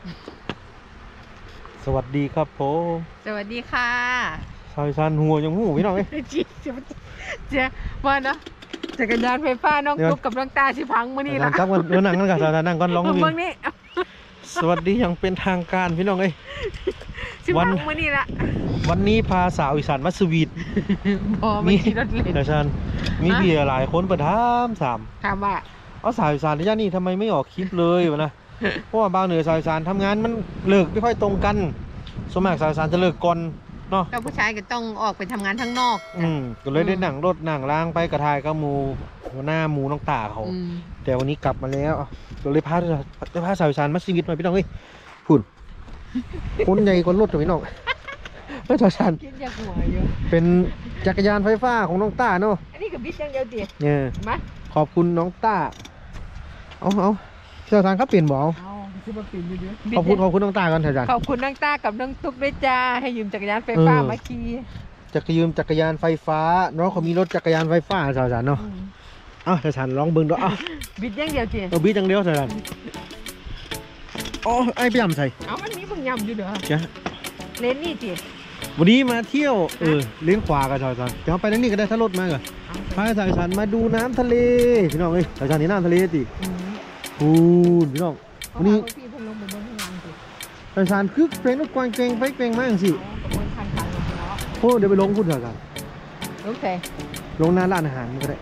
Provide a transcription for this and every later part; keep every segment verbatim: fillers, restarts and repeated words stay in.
สวัสดีครับผมสวัสดีค่ะซอยซันหัวยังหูพี่น้องเอ้ยจีเจ้าว่าเนาะจักรยานไฟฟ้าน้องตุ๊กกับน้องตาชิพังมื่อนี้ละจับกันเออนั่งกันกับซอยซันนั่งกันร้องเพลงนี้สวัสดีอย่างเป็นทางการพี่น้องเอ้ยวันมื่อนี้ละวันนี้พาสาวอีสานมาสวีทมีรถเล่นซอยซันมีเบียร์หลายคนเปิดถามสามถามว่าเอาสาวอีสานที่ย่านนี่ทำไมไม่ออกคลิปเลยวะนะเพราะว่าบางเหนือสาวอีสานทำงานมันเลิกไม่ค่อยตรงกันสมัยสาวอีสานจะเลิกก่อนเนาะเราผู้ชายก็ต้องออกไปทำงานข้างนอกอืมก็เลยได้หนังรถหนังล้างไปกระทายก็มูหัวหน้ามูน้องตาเขาแต่วันนี้กลับมาแล้วก็เลยพาได้พาสาวอีสานมาชีวิตหน่อยพี่น้องเอ้ยพุ่นคนใหญ่กว่ารถพี่น้องเฮ้ยสาวอีสานเป็นจักรยานไฟฟ้าของน้องตาเนาะอันนี้กับบิ๊กยังเดียวเดียวเนี่ยขอบคุณน้องตาเอาเอาสาวอีสานเขาเปลี่ยนบ่ขอบคุณขอบคุณน้องตากันเถอะจ้ะขอบคุณน้องตากับน้องตุ๊กด้วยจ้าให้ยืมจักรยานไฟฟ้ามาขี่จักรยืมจักรยานไฟฟ้าน้องเขามีรถจักรยานไฟฟ้าสาวสานเนาะอ้าวสาวสานลองเบิ้งดูอ้าวบิดยังเดียวเจี๋เออบิดยังเดียวสาวสานอ๋อไอ้พี่ยำใส่เอามันมีบางยำอยู่เด้อจ้ะเลนนี่จีวันนี้มาเที่ยวเออเลี้ยงขวากับสาวสานเดี๋ยวไปนั่งนี่ก็ได้ถ้ารถมาก่อนพาสาวสานมาดูน้ำทะเลพี่น้องเอ้ยสาวสานนี่น้ำทะเลสิพูนพี่น้องวันนี้สาวสานคึกเพลงลูกกวางเกงไปเกงมากสิโอ้เดี๋ยวไปลงพูดเถอะกันโอเคลงหน้าร้านอาหารก็ได้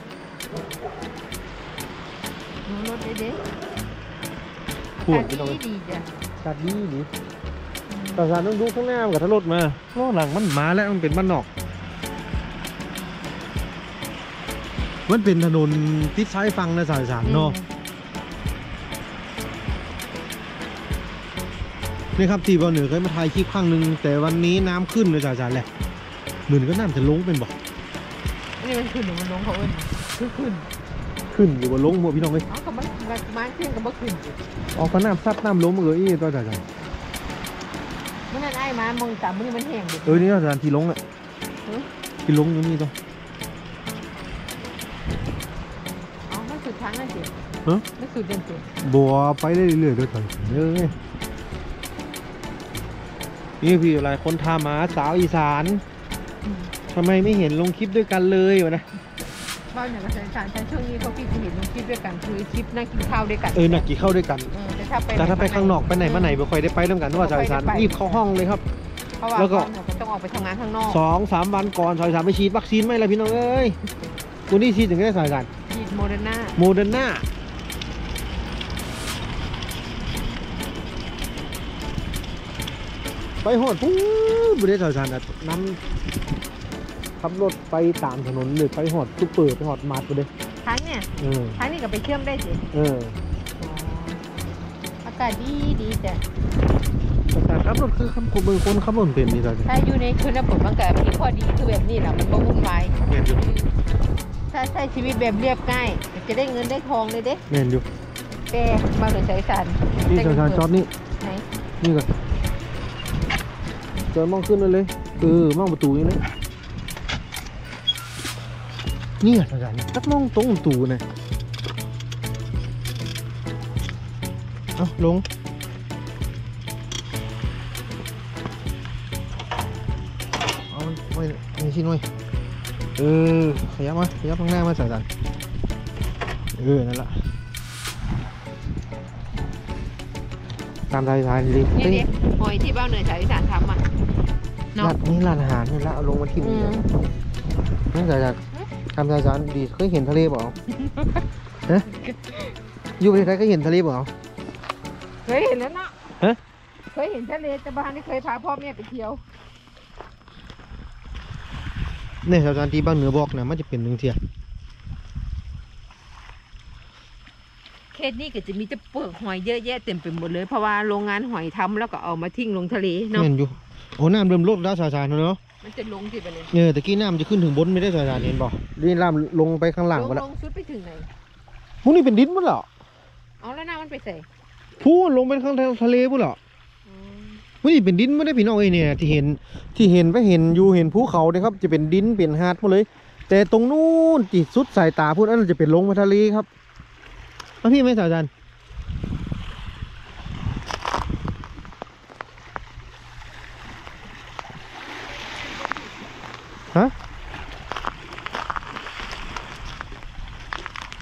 ดูรถเด็ดๆพูดไม่ต้องเลยจัดดีดีแต่สารต้องดูข้างหน้ากับถ้ารถมาโอ้หลังมันมาแล้วมันเป็นบ้านนอกมันเป็นถนนติดซ้ายฟังนะสายสารเนาะนี่ครับที่บ่อเหนือเคยมาถ่ายคลิปครั้งหนึ่งแต่วันนี้น้ำขึ้นเลยสายสารแหละเหมือนก็น้ำจะลงเป็นบ่นี่มันขึ้นหรือมันลงเขาเอ้ยขึ้นขึ้นขึ้นหรือว่าลงหมดพี่น้องเลยอ๋อกับมันมันขึ้นกับมันขึ้นอ๋อก็น้ำซัดน้ำล้มเอออีตัวสายสารเมื่อนั้นไอ้มามองตามมันมันแห้งเออนี่สายสารที่ลงอ่ะที่ลงอยู่นี่ตัวอ๋อมันสุดทางนั่นสิเออไม่สุดเด่นสิบัวไปเรื่อยๆด้วยกันเยอะไงนี่พี่อะไรคนทามาสาวอีสานทำไมไม่เห็นลงคลิปด้วยกันเลยวะนะบ้านอย่างกระแสสารฉันช่วงนี้เขาพี่จะเห็นลงคลิปด้วยกันคือคลิปนั่งกินข้าวด้วยกันเออนั่งกินข้าวด้วยกันแต่ถ้าไปแต่ถ้าไปข้างนอกไปไหนมาไหนไม่ค่อยได้ไปร่วมกันว่าสาวอีสานรีบเข้าห้องเลยครับแล้วก็ต้องออกไปทำงานข้างนอกสองสามวันก่อนสาวอีสานไปฉีดวัคซีนไหมล่ะพี่น้องเอ้ยวันนี้ฉีดถึงได้สาวอีสานฉีดโมเดอร์นาโมเดอร์นาไปหอดปุ๊บบริษัทสายสารน้ำขับรถไปตามถนนเลยไปหอดซุปเปอร์ไปหอดมาร์ทไปเลยทั้งเนี่ยทั้งนี่ก็ไปเชื่อมได้สิเอออากาศดีดีจ้ะแต่ขับรถคือคำคนเมืองคนขับรถเป็นนี่จ้ะถ้าอยู่ในชนบทมันก็มีข้อดีคือแบบนี้แหละมันก็วุ่นวายถ้าใช้ชีวิตแบบเรียบง่ายจะได้เงินได้ทองเลยเด้แม่นอยู่แต่มาเหมือนสายสารนี่สายสารจอดนี่ไหนนี่ก่อนจอดมองขึ้นเลยเลยเออมองประตูนี่นะนี่สายสารตัดมองตรงประตูนะเอาลงเอาไว้นี่ชิ้นไว้เออขยับมาขยับข้างหน้ามาสายสารเออนั่นแหละตามสายสารดินี่ดิหอยที่บ้านเหนือสายสารทำอ่ะร้านนี่ร้านอาหารนี่ละเอาลงมาที่นี่นั่นสายสารตามสายสารดีเคยเห็นทะเลเปล่าฮะอยู่ประเทศไทยเคยเห็นทะเลเปล่าเคยเห็นแล้วเนาะฮะเคยเห็นทะเลแต่บ้านนี่เคยพาพ่อแม่ไปเที่ยวเนี่ยสายสารที่บ้านเหนือบอกนะมันจะเป็นหนึ่งเทียเขตนี้ก็จะมีจะเปลือกหอยเยอะแยะเต็มไปหมดเลยเพราะว่าโรงงานหอยทำแล้วก็เอามาทิ้งลงทะเลเนาะเห็นอยู่โอ้น้ำเริ่มลดแล้วสายสารเนาะมันจะลงที่ไปเลยเออตะกี้น้ำจะขึ้นถึงบนไม่ได้สายสารเห็นบ่นี่น้ำลงไปข้างล่างก็แล้วลงสุดไปถึงไหนพวกนี้เป็นดินมั้งเหรอเอาแล้วน้ำมันไปใส่พูนลงไปข้างทะเลมั้งเหรอพวกนี้เป็นดินไม่ได้พี่น้องเอ้ยเนี่ยที่เห็นที่เห็นไปเห็นอยู่เห็นภูเขาเนี่ยครับจะเป็นดินเป็นหาดหมดเลยแต่ตรงนู้นจิตสุดสายตาพูดนั่นจะเป็นลงไปทะเลครับแล้วพี่ไม่สายสาร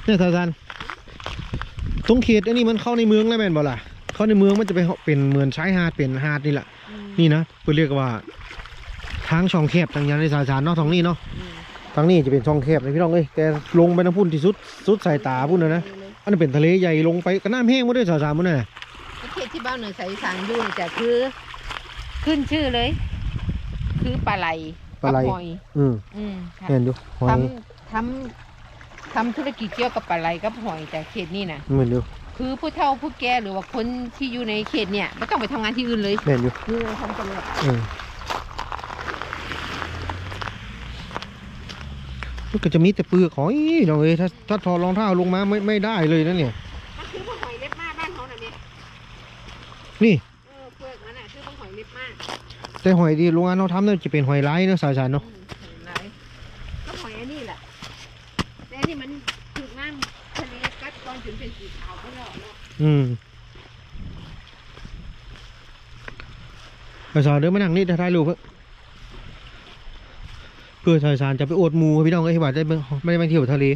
เนี่ยสาวสันตรงเขตอันนี้มันเข้าในเมืองแล้วแม่นบ่ล่ะเข้าในเมืองมันจะไปเป็นเหมือนชายหาดเป็นหาดนี่แหละนี่นะเพื่อเรียกว่าทางช่องแคบทางยันในสาวสันเนาะทางนี้เนาะทางนี้จะเป็นช่องแคบเลยพี่น้องเอ้ยแต่ลงไปน้ำพุ่นที่สุดสุดสายตาพุ่นนะนะอันนั้นเป็นทะเลใหญ่ลงไปก็น้ำแห้งหมดเลยสาวสันหมดเลยเขตที่บ้านเหนือสายสานอยู่เนี่ยจะคือขึ้นชื่อเลย คือปลาไหลปลาหอยอืมอืมเห็นดูทำทำทำธุรกิจเกี่ยวกับปลาไหลกับหอยจากเขตนี่นะเหมือนดูคือผู้เฒ่าผู้แก่หรือว่าคนที่อยู่ในเขตเนี่ยไม่ต้องไปทำงานที่อื่นเลยเห็นดูนี่เราทำกันเลยมันก็จะมีแต่เปลือกหอยน้องเอ้ยถ้าถ้าถอดรองเท้าลงมาไม่ไม่ได้เลยนะเนี่ยมันคือพวกหอยเล็บมากบ้านเขาน่ะเนี่ยนี่เออเปลือกมันน่ะคือพวกหอยเล็บมากแต่หอยที่โรงงานเราทำเนี่ยจะเป็นหอยไร้เนาะสายสารเนาะก็หอยอันนี้แหละแต่นี่มันถูกน้ำทะเลกัดตอนจนเป็นสีขาวก็แล้วเนาะอืมสายสารเดินมานั่งนี่ถ่ายรูปเพื่อเพื่อสายสารจะไปอดมูพี่น้องไอ้ที่ว่าได้ไม่ได้ไปเที่ยวทะเล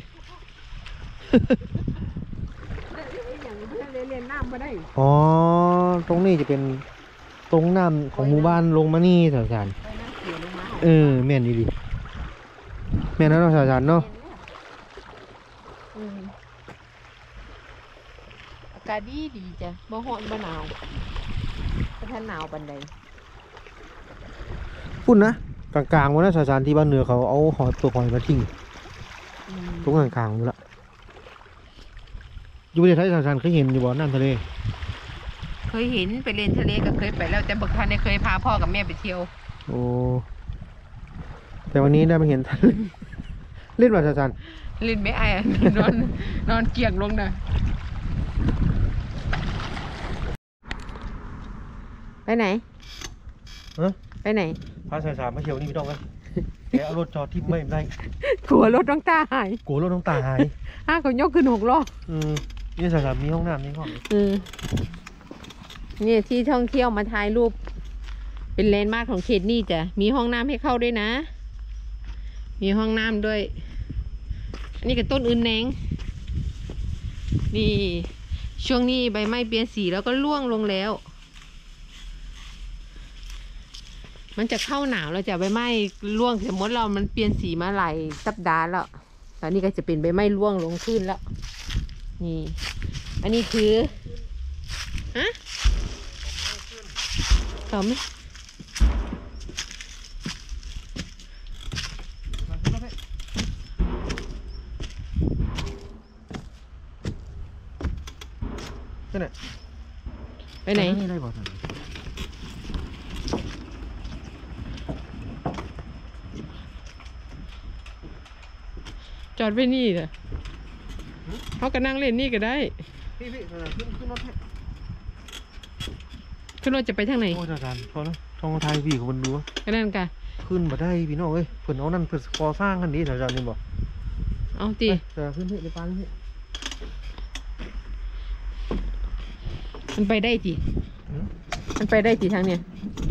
อ๋อตรงนี้จะเป็นตรงน้ำของหมู่บ้านลงมานี่สายสารเออแม่นดีดีแม่นแล้วสายสารเนาะอากาศดีดีจ้ะบ่ร้อนบ่หนาวก็ท่านหนาวบันไดพุ่นนะกลางๆวันนั้นสายสารที่บ้านเหนือเขาเอาหอยตัวหอยมาทิ้งตรงกลางๆนี่ละอยู่ประเทศไทยสายสารเคยเห็นอยู่บ่น้ำทะเลเคยเห็นไปเล่นทะเลก็เคยไปแล้วแต่บุคคลเนี่ยเคยพาพ่อกับแม่ไปเที่ยวโอ้แต่วันนี้ได้มาเห็นเล่นแบบสายสารเล่นไม่ไอ้นอนนอนเกียงลงนะไปไหนไปไหนพาสายสารมาเที่ยวนี่ไม่ต้องเลยแกเอารถจอดที่ไม่ได้กลัวรถน้องตาหายกลัวรถน้องตาหายอ้าเขายกขึ้นหกล้ออืมนี่สายสารมีห้องน้ำนี่ห้องอืมนี่ที่ท่องเที่ยวมาถ่ายรูปเป็นแลนด์มาร์คของเขตนี่จ้ะมีห้องน้ำให้เข้าด้วยนะมีห้องน้ำด้วยอันนี้กับต้นอื่นแหนงนี่ช่วงนี้ใบไม้เปลี่ยนสีแล้วก็ร่วงลงแล้วมันจะเข้าหนาวแล้วจะใบไม้ร่วงสมมติเรามันเปลี่ยนสีมาหลายสัปดาห์แล้วตอนนี้ก็จะเป็นใบไม้ร่วงลงขึ้นแล้วนี่อันนี้คือฮะต่อไหมไปไหนไปไหนจอดไปนี่เหรอเขาก็นั่งเล่นนี่ก็ได้พี่พี่ขึ้นขึ้นรถให้ขึ้นรถจะไปทางไหนโอ้อาจารย์พอแล้วทองไทยพี่เขามันดูก็นั่นกันขึ้นมาได้พี่น้องเอ้ยเพิ่นเอานั่นเพิ่นก่อสร้างกันดีอาจารย์นี่บอกเอาตีแต่ขึ้นพี่ไปปานพี่มันไปได้จีมันไปได้จีทางเนี้ย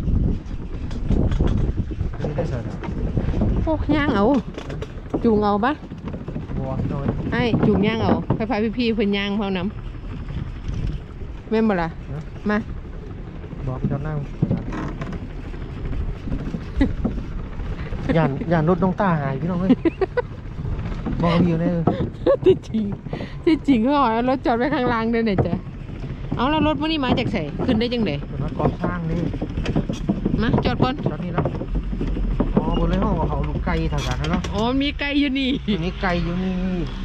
ไม่ได้สาระโอ้ย่างเอาจูงเอาปะไอ้จูงย่างเอาไฟไฟพี่ๆเพิ่นย่างเท่าน้ำแม่นบ่ล่ะมาบอกจะนั่งย่านย่านรถน้องตาหายพี่น้องเอ้ยบอกอยู่เนี่ยที่จริงที่จริงเขาบอกรถจอดไว้ข้างล่างด้วยเนี่ยจ้ะเอาแล้วรถพวกนี้มาจากไหนขึ้นได้ยังไงรถก่อสร้างนี่มาจอดก่อนจอดนี่แล้วอ๋อบนเลยห้องเขาลูกไก่ทางการนะเนาะอ๋อมีไก่อยู่นี่มีไก่อยู่นี่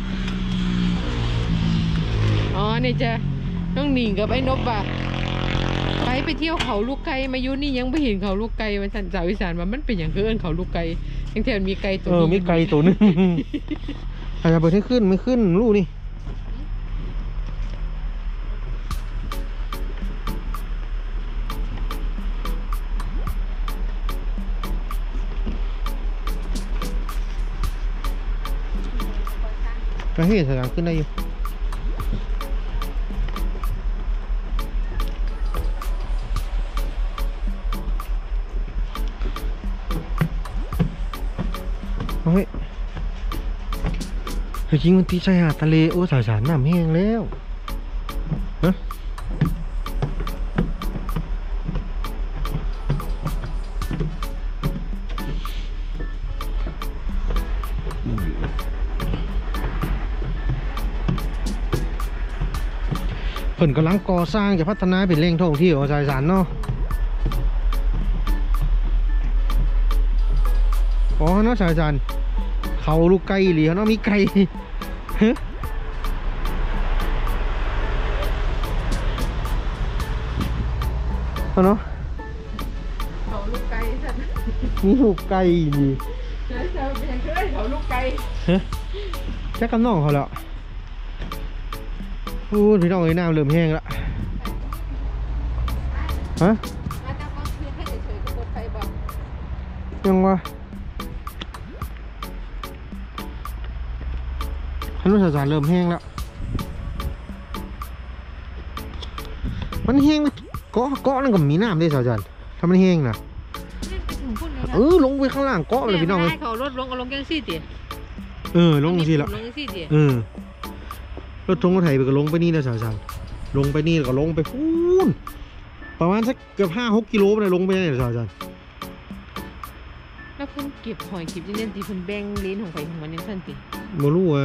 อ๋อนี่จ้ะน้องหนิงกับไอ้นบอ่ะไปไปเที่ยวเขาลูกไก่มาอยู่นี่ยังไม่เห็นเขาลูกไก่มันสันสาวอีสานมันมันเป็นอย่างเกินเขาลูกไก่ยังแถมมีไก่ตัวเออมีไก่ตัวนึงใครจะเปิดให้ขึ้นไม่ขึ้นลูกนี่ก็ให้สถานขึ้นได้อยู่เฮ้ยจริงมันที่ชายหาดทะเลโอ้สายสารน้ำแห้งแล้วฮะเพิ่นกำลังก่อสร้างจะพัฒนาเป็นแหล่งท่องเที่ยวสายสารเนาะอ๋อเนาะสายสารเขาลูกไก่เหลียวเนาะมีไก่ฮะเอาเนาะเขาลูกไก่สัตว์มีลูกไก่ดีเจ้าเจ้าเป็นเคยเขาลูกไก่ฮะแค่กำน้องเขาแล้วพูดพี่น้องไอ้น้ำเริ่มแห้งแล้วฮะมาจากกองทุนให้เฉยๆกับรถไฟบอกยังวะถนนสายๆเริ่มแห้งแล้วมันแห้งเกาะเกาะนั่นก็มีน้ำด้วยสาวจันถ้ามันแห้งนะนี่ไปถึงพุ่นเลยนะเออลงไปข้างล่างเกาะเลยพี่น้องเลยเขารถลงก็ลงยังซี่เตี๋ยเออลงสิละลงยังซี่เตี๋ยเออรถทงรถไถไปก็ลงไปนี่นะสาวจันลงไปนี่แล้วก็ลงไปพูนประมาณสักเกือบห้าหกกิโลไปเลยลงไปเนี่ยสาวจันแล้วเพิ่นเก็บหอยเก็บยี่เนี่ยตีเพิ่นแบ่งเลนของไปของมันยังสั้นติโมรู้อ่ะ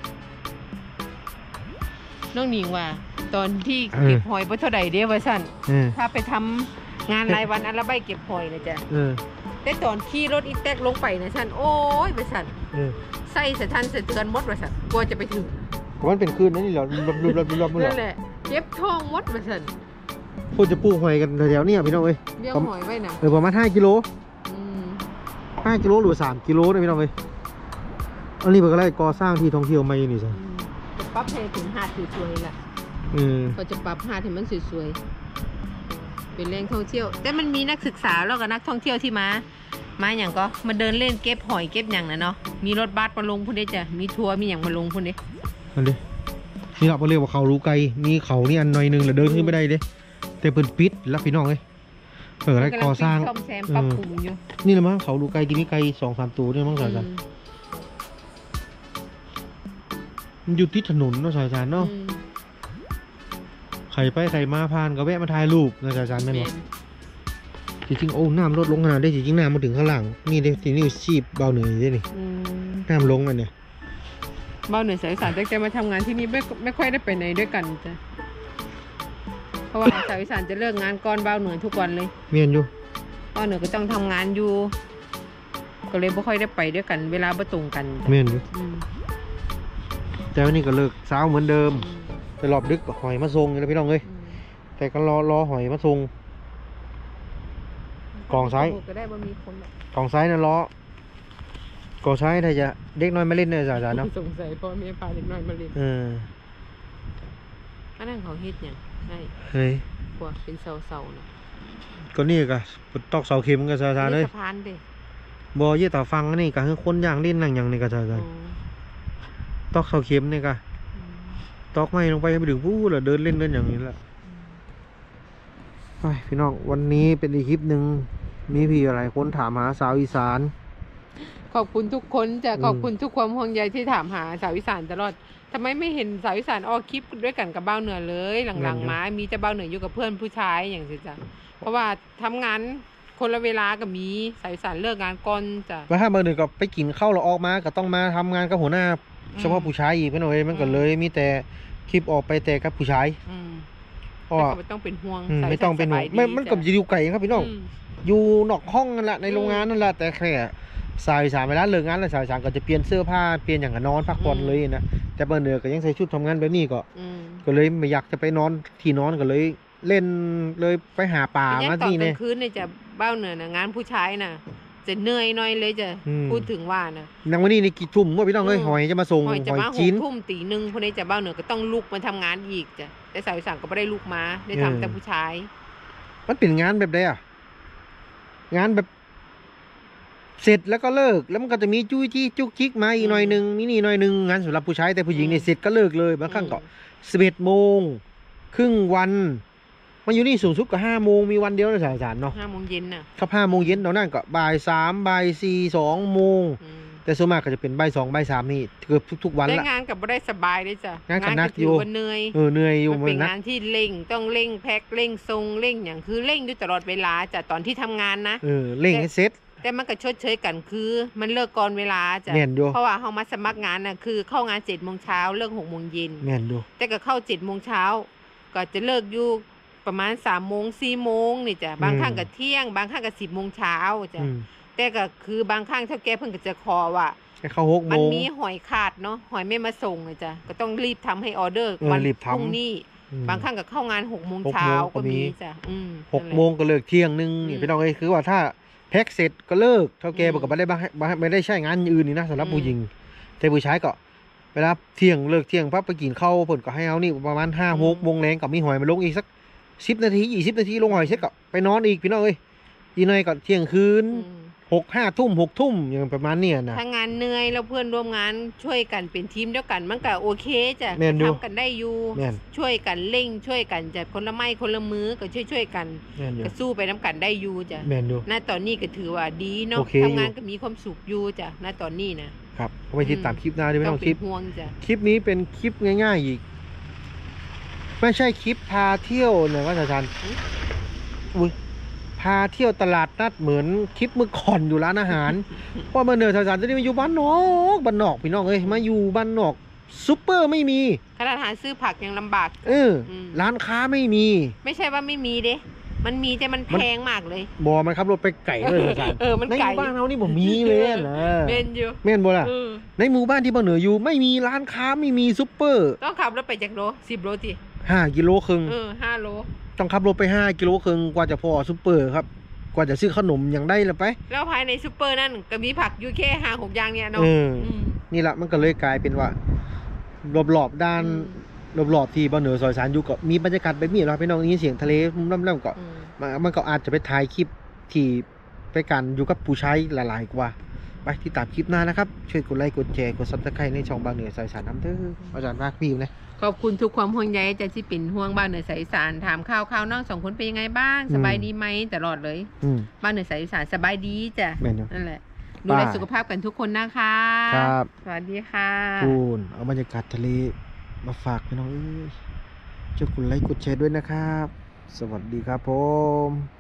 น้องหนิงว่า ตอนที่เก็บหอยบ่เท่าใดเด้ว่าซั่นเออถ้าไปทำงานรายวันอันละใบเก็บหอยนะจ๊ะเออแต่ตอนขี่รถอีแตกลงไปนะซั่นโอ้ยว่าซั่นเออใส่สะทันสะเทือนหมดว่าซั่นกลัวจะไปถึงมันเป็นคืนนั่นนี่เหรอรอบรอบรอบรอบนั่นแหละเจ็บท้องหมดว่าซั่นพูดจะปลูกหอยกันแถวๆนี้พี่น้องเอ้ยเลี้ยงหอยไว้น่ะเออประมาณห้ากิโลอืมห้ากิโลหรือสามกิโลนะพี่น้องเอ้ยอันนี้เป็นอะไรก่อสร้างที่ท่องเที่ยวใหม่นี่สิอืมจะปรับให้ถึงหาดสวยๆล่ะเออก็จะปรับหาดให้มันสวยๆเป็นแหล่งท่องเที่ยว แต่มันมีนักศึกษาแล้วก็นักท่องเที่ยวที่มามาอย่างก็มาเดินเล่นเก็บหอยเก็บอย่างนะเนาะมีรถบัสมาลงพุ่นเด้จ้ะมีทัวร์มีอย่างมาลงพุ่นเด้อันนี้นี่เราเรียกว่าเขารู้ไกลมีเขานี่อันหน่อยหนึงแล้วเดินขึ้นไม่ได้เด้แต่เปิดปิดแล้วพี่น้องเอ้ยเปิดอะไรก่อสร้างซ่อมแซมปรับปรุงอยู่นี่แหละมั้งเขารู้ไกลที่นี่ไกลสองสามตัวนี่มั้งสายสารอืมมันอยู่ที่ถนนเนาะสายสารเนาะอืมใครไปใครมาผ่านก็แวะมาถ่ายรูปนะสายสารแม่นแม่บ่นจริงๆโอ้น้ำลดลงขนาดได้จริงๆน้ำมาถึงข้างหลังนี่เด้ที่นี่ชีพเบาเหนื่อยได้นี่อืมน้ำลงอันเนี่ยเบาเหนือสายสารตั้งแต่มาทำงานที่นี่ไม่ไม่ค่อยได้ไปไหนด้วยกันจ้ะเพราะว่าสายสารจะเลิกงานก่อนเบาเหนือทุกวันเลยเมียนอยู่เบาเหนือก็ต้องทำงานอยู่ ก็เลยไม่ค่อยได้ไปด้วยกัน เวลาบ่ตรงกันจ้ะเมียนอยู่อืมแต่วันนี้ก็เลิกเช้าเหมือนเดิมอืมแต่รอบดึกก็หอยมาส่งอยู่แล้วพี่น้องเอ้ยอืมแต่ก็รอรอหอยมาส่ง กองซ้ายก็ได้บ่มีคนหรอกกองซ้ายนั่นล้อกองซ้ายถ้าจะเด็กน้อยมาเล่นเนี่ยสายสารเนาะสงสัยพ่อแม่พาเด็กน้อยมาเล่นเอออันนั้นเขาเฮ็ดหยังใช่เฮ้ยพวกเป็นเสาๆน่ะก็นี่ก็ตอกเสาเข็มกับสายสารเลยสะพานเด้บอเยี่ยต่อฟังอันนี่ก็คือคนย่างเล่นนั่งอย่างนี่ก็สายสารอ๋อตอกเสาเข็มนี่ก็อืมตอกไม้ลงไปไปถึงพู้แล้วเดินเล่นเดินอย่างนี้แหละไปพี่น้องวันนี้เป็นอีกคลิปหนึ่งมีพี่อะไรคนถามหาสาวอีสานขอบคุณทุกคนจะอืมขอบคุณทุกความห่วงใยที่ถามหาสาวอีสานตลอดทำไมไม่เห็นสาวอีสานออกคลิปด้วยกันกับเบ้าเหนือเลย หลังๆมามีแต่เบ้าเหนืออยู่กับเพื่อนผู้ชายอย่างสิจ้ะเพราะว่าทำงานคนละเวลากับมีสาวอีสานเลิกงานก่อนจ้ะแล้วถ้าเบอร์หนึ่งก็ไปกินข้าวเราออกมาก็ต้องมาทำงานกับหัวหน้าอืมเฉพาะผู้ชายอีกพี่น้องเอ้ยมันก็อืมเลยมีแต่คลิปออกไปแต่กับผู้ชายอืมเพราะว่าแต่ก็ไม่ต้องเป็นห่วงอืมสาวไม่อีสาต้องเป็นห่วงสบายดีไม่มันกับจ้ะอยู่ไกลครับพี่น้องอืมอยู่นอกห้องนั่นแหละในอืมโรงงานนั่นแหละแต่แค่สาวอีสานเวลาเลิกงานแล้วสาวอีสานก็จะเปลี่ยนเสื้อผ้าเปลี่ยนอย่างกับนอนพักผ่อนอืมเลยนะแต่เบอร์เหนือก็ยังใส่ชุดทำงานแบบนี้ก็อืมก็เลยไม่อยากจะไปนอนที่นอนก็เลยเล่นเลยไปหาป่าเป็นยังมาตอนที่กลาเนี่ยงคืนเนี่ยจะเบ้าเหนือนะงานผู้ชายน่ะ จะเหนื่อยหน่อยเลยจะอืมพูดถึงว่านะนางวันนี้นี่กี่ทุ่มว่าพี่น้องเอ้ยอืมหอยจะมาส่งหอยจะหอยมาหจีกนทุ่มตีหนึ่งคนนี้จะเบ้าเหนือก็ต้องลุกมาทำงานอีกจ้ะแต่สาวอีสานก็ไม่ได้ลุกมาได้เออทำแต่ผู้ชายมันเป็นงานแบบใดอ่ะงานแบบ เสร็จแล้วก็เลิกแล้วมันก็จะมีจุ้ยจี้จุกจิกมาอีกหน่อยหนึ่งมีนี่หน่อยหนึ่งงานสำหรับผู้ชายแต่ผู้หญิงเนี่ยเสร็จก็เลิกเลยบางครั้งก็สิบเอ็ดโมงครึ่งวันมันอยู่นี่สูงสุดก็ห้าโมงมีวันเดียวนะสายสารเนาะห้าโมงเย็นน่ะครับห้าโมงเย็นตอนนั้นก็บ่ายสามบ่ายสี่สองโมงอืมแต่ส่วนมากก็จะเป็นใบสองใบสามนี่เกือบทุกๆวันได้ละงานกับบ่ได้สบายเลยจ้ะงานกับนักถือยู่ว่าเหนื่อยเออเหนื่อยอยู่มันเหมืเป็อน นนะงานที่เร่งต้องเร่งแพ็คเร่งทรงเร่งอย่างคือเร่งอยู่ตลอดเวลาจ้ะตอนที่ทำงานนะเออเร่งให้เสร็จแต่มันก็ชดเชยกันคือมันเลิกก่อนเวลาจ้ะแม่นอยู่เพราะว่าเขามาสมัครงานน่ะคือเข้างานเจ็ดโมงเช้าเลิกหกโมงเย็นแม่นดูแต่ก็เข้าเจ็ดโมงเช้าก็จะเลิกอยู่ประมาณสามโมงสี่โมงนี่จ้ะบางครั้งก็เที่ยงบางครั้งก็สิบโมงเช้าจ้ะอืมแต่ก็คือบางครั้งเท่าแก่เพิ่นก็จะขอว่าให้เข้าหกโมมันงมีหอยขาดเนาะหอยไม่มาส่งเลยจ้ะก็ต้องรีบทำให้ออเดอร์เออวันรีบทำพรุ่งนี้อืมบางครั้งก็เข้างานหกโมงหกโมงเช้าก็ก็มีมีจ้ะอืมหกนั่นแหละโมงก็เลิกเที่ยงหนึงนี่อืมพี่น้องเอ้ยคือว่าถ้าแพ็กเสร็จก็เลิกเท่าแกอืมบอกกับไม่ได้บ้าไม่ได้ใช้งานอื่นนี่นะสำหรับอืมผู้หญิงแต่ผู้ชายก็เวลาเที่ยงเลิกเที่ยงปั๊บไปกินข้าวเพิ่นก็ให้เอานี่ประมาณห้าอืมหกโมงแรงก็มีหอยมาลงอีกสักสิบนาทียี่สิบนาทีลงหอยเสร็จก็ไปนอนอีกพี่น้องเอ้ยอีกหน่อยก็เที่ยงคืนอืมหกห้าทุ่มหกทุ่มอย่างประมาณเนี้ยนะถ้างานเหนื่อยแล้วเพื่อนร่วมงานช่วยกันเป็นทีมเดียวกันมันก็โอเคจ้ะแม่นอยู่ทำกันได้อยู่แม่นช่วยกันเร่งช่วยกันจะคนละไม้คนละมือก็ช่วยช่วยๆกันแม่นอยู่ก็สู้ไปน้ำกันได้อยู่จ้ะแม่นอยู่ณตอนนี้ก็ถือว่าดีเนาะโอเคอยู่ทำงานก็มีความสุขอยู่จ้ะณตอนนี้นะครับเอาไปติดตามคลิปหน้าด้วยไม่ต้ต้ออง งเป็คลินปห่วงจ้ะคลิปนี้เป็นคลิปง่ายๆอีก ไม่ใช่คลิปพาเที่ยวเนี่ยว่าอาจารย์อุ้ยพาเที่ยวตลาดนัดเหมือนคลิปเมื่อก่อนอยู่ร้านอาหาร เพราะมาเนออาจารย์จะได้มาอยู่บ้านนอกบ้านนอกพี่น้องเอ้ยมาอยู่บ้านนอกซุปเปอร์ไม่มีขนาดหาซื้อผักยังลำบากเอออืมร้านค้าไม่มีไม่ใช่ว่าไม่มีเด้มันมีแต่มันแพงมากเลยบอมันขับรถไปไก่เลยอาจารย์เออมันในหไกลมู่บ้านเรานี่ผมมีเลยนะเมนอยู่แม่นบ่ล่ะเออในหมู่บ้านที่บ้านเหนืออยู่ไม่มีร้านค้าไม่มีซุปเปอร์ต้องขับรถไปจากโลสิบโลทีห้ากิโลครึ่งเออห้าโลต้องขับรถไปห้ากิโลครึ่งกว่าจะพอซุปเปอร์ครับ กว่าจะซื้อขนมอย่างได้ละไปแล้วภายในซูเปอร์นั่นก็มีผักอยู่แค่ห้าหกอย่างเนี่ยเนาะเอออืมนี่แหละมันก็เลยกลายเป็นว่ารอบๆด้านอืมรอบๆที่บ้านเหนือซอยสารอยู่ก็มีบรรยากาศแบบนี้เราไปน้องนี้เสียงทะเลล่ำๆก็อืมมันมันก็อาจจะไปถ่ายคลิปที่ไปกันอยู่กับผู้ใช้หลายๆกว่าไปที่ตามคลิปหน้านะครับช่วยกดไลค์กดแชร์กดซับสไครต์ในช่องบางเหนือซอยสารน้ำเด้ออาจารย์มากพี่อยู่นะขอบคุณทุกความห่วงใยจ้ะที่เป็นห่วงบ้านเหนือสายอีสานถามข่าวข่าวน้องสองคนเป็นยังไงบ้างอืมสบายดีไหมตลอดเลยอืมบ้านเหนือสายอีสานสบายดีจ้ะแม่นอยู่นั่นแหละดูแลบ้าสุขภาพกันทุกคนนะคะครับสวัสดีค่ะคูณเอาบรรยากาศทะเลมาฝากพี่น้องเอ้ยช่วยกดไลค์กดแชร์ด้วยนะครับ สวัสดีครับผม